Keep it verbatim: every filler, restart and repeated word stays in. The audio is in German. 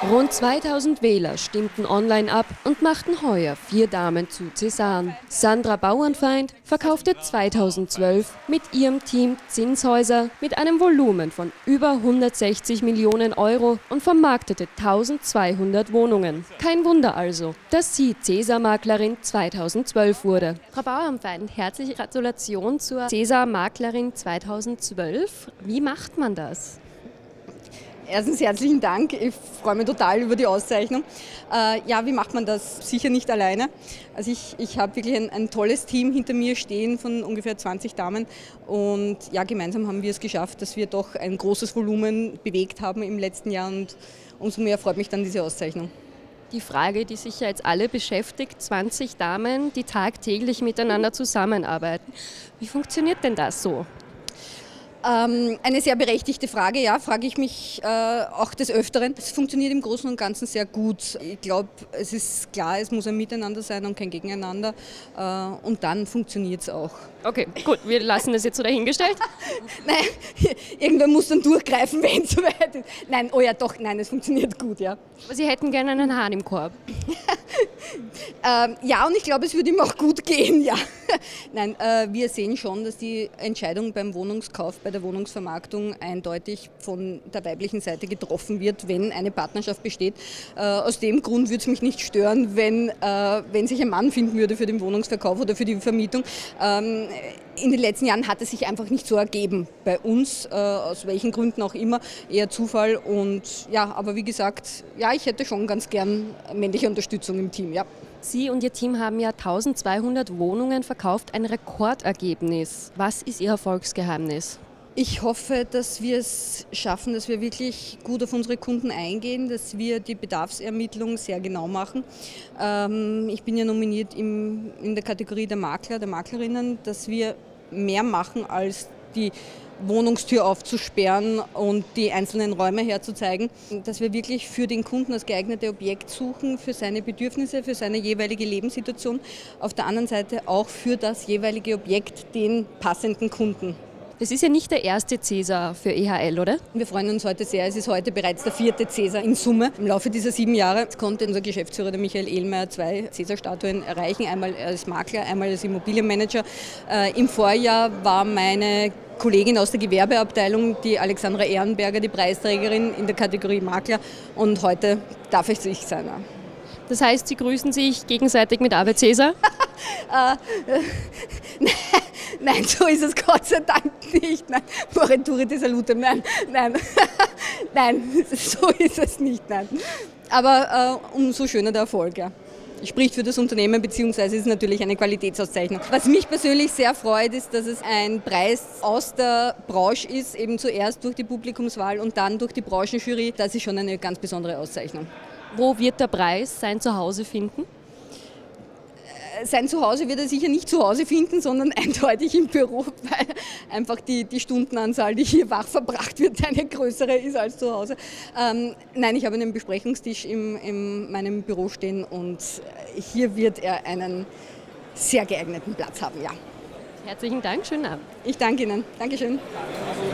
Rund zweitausend Wähler stimmten online ab und machten heuer vier Damen zu Cäsaren. Sandra Bauernfeind verkaufte zweitausendzwölf mit ihrem Team Zinshäuser mit einem Volumen von über hundertsechzig Millionen Euro und vermarktete tausendzweihundert Wohnungen. Kein Wunder also, dass sie Cäsar-Maklerin zweitausendzwölf wurde. Frau Bauernfeind, herzliche Gratulation zur Cäsar-Maklerin zweitausendzwölf. Wie macht man das? Erstens herzlichen Dank, ich freue mich total über die Auszeichnung. Äh, ja, wie macht man das? Sicher nicht alleine. Also ich, ich habe wirklich ein, ein tolles Team hinter mir stehen von ungefähr zwanzig Damen und ja, gemeinsam haben wir es geschafft, dass wir doch ein großes Volumen bewegt haben im letzten Jahr und umso mehr freut mich dann diese Auszeichnung. Die Frage, die sicher jetzt alle beschäftigt, zwanzig Damen, die tagtäglich miteinander zusammenarbeiten. Wie funktioniert denn das so? Ähm, eine sehr berechtigte Frage, ja, frage ich mich äh, auch des Öfteren. Es funktioniert im Großen und Ganzen sehr gut. Ich glaube, es ist klar, es muss ein Miteinander sein und kein Gegeneinander. Äh, und dann funktioniert es auch. Okay, gut, wir lassen das jetzt so dahingestellt. Nein, irgendwer muss dann durchgreifen, wenn es soweit ist. Nein, oh ja, doch, nein, es funktioniert gut, ja. Aber Sie hätten gerne einen Hahn im Korb. ähm, ja, und ich glaube, es würde ihm auch gut gehen, ja. Nein, äh, wir sehen schon, dass die Entscheidung beim Wohnungskauf, bei der Wohnungsvermarktung eindeutig von der weiblichen Seite getroffen wird, wenn eine Partnerschaft besteht. Äh, aus dem Grund würde es mich nicht stören, wenn, äh, wenn sich ein Mann finden würde für den Wohnungsverkauf oder für die Vermietung. Ähm, in den letzten Jahren hat es sich einfach nicht so ergeben bei uns, äh, aus welchen Gründen auch immer, eher Zufall. Und ja, aber wie gesagt, ja, ich hätte schon ganz gern männliche Unterstützung im Team, ja. Sie und Ihr Team haben ja tausendzweihundert Wohnungen verkauft, ein Rekordergebnis. Was ist Ihr Erfolgsgeheimnis? Ich hoffe, dass wir es schaffen, dass wir wirklich gut auf unsere Kunden eingehen, dass wir die Bedarfsermittlung sehr genau machen. Ähm, ich bin ja nominiert im, in der Kategorie der Makler, der Maklerinnen, dass wir mehr machen als die Wohnungstür aufzusperren und die einzelnen Räume herzuzeigen, dass wir wirklich für den Kunden das geeignete Objekt suchen, für seine Bedürfnisse, für seine jeweilige Lebenssituation, auf der anderen Seite auch für das jeweilige Objekt den passenden Kunden. Das ist ja nicht der erste Cäsar für E H L, oder? Wir freuen uns heute sehr. Es ist heute bereits der vierte Cäsar in Summe. Im Laufe dieser sieben Jahre konnte unser Geschäftsführer, der Michael Ehlmeier, zwei Cäsar-Statuen erreichen. Einmal als Makler, einmal als Immobilienmanager. Äh, Im Vorjahr war meine Kollegin aus der Gewerbeabteilung, die Alexandra Ehrenberger, die Preisträgerin in der Kategorie Makler. Und heute darf es ich sein. Das heißt, Sie grüßen sich gegenseitig mit Ave Cäsar? äh, äh, Nein, so ist es Gott sei Dank nicht. Nein, Morituri de Salutem, nein, nein, nein, so ist es nicht, nein. Aber äh, umso schöner der Erfolg, ja. Spricht für das Unternehmen, beziehungsweise ist natürlich eine Qualitätsauszeichnung. Was mich persönlich sehr freut, ist, dass es ein Preis aus der Branche ist, eben zuerst durch die Publikumswahl und dann durch die Branchenjury. Das ist schon eine ganz besondere Auszeichnung. Wo wird der Preis sein Zuhause finden? Sein Zuhause wird er sicher nicht zu Hause finden, sondern eindeutig im Büro, weil einfach die, die Stundenanzahl, die hier wach verbracht wird, eine größere ist als zu Hause. Ähm, nein, ich habe einen Besprechungstisch in, in meinem Büro stehen und hier wird er einen sehr geeigneten Platz haben, ja. Herzlichen Dank, schönen Abend. Ich danke Ihnen. Dankeschön.